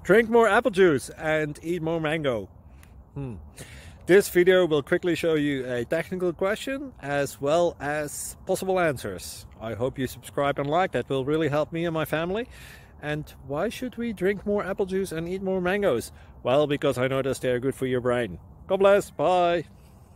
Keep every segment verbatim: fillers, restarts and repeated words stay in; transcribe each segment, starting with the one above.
Drink more apple juice and eat more mango. Hmm. This video will quickly show you a technical question as well as possible answers. I hope you subscribe and like, that will really help me and my family. And why should we drink more apple juice and eat more mangoes? Well, because I noticed they're good for your brain. God bless, bye!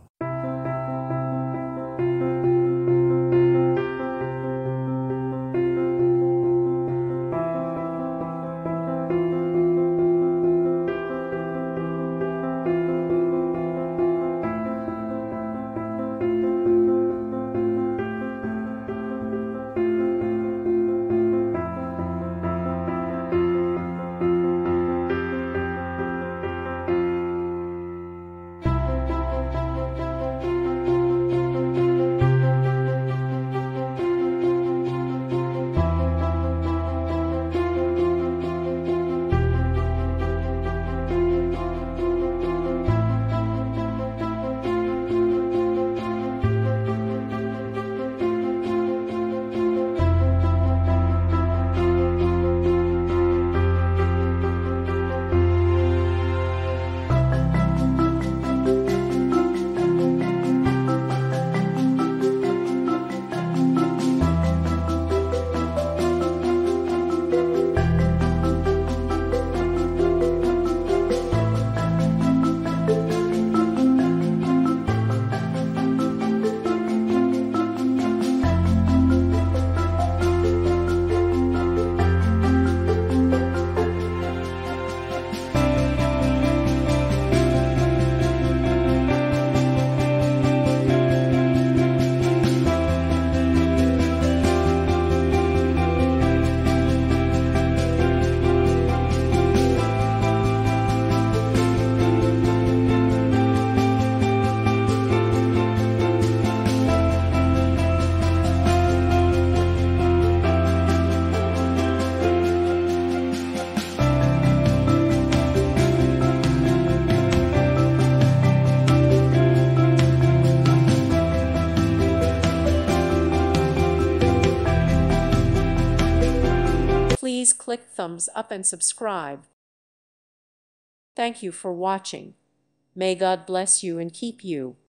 Please click thumbs up and subscribe. Thank you for watching. May God bless you and keep you.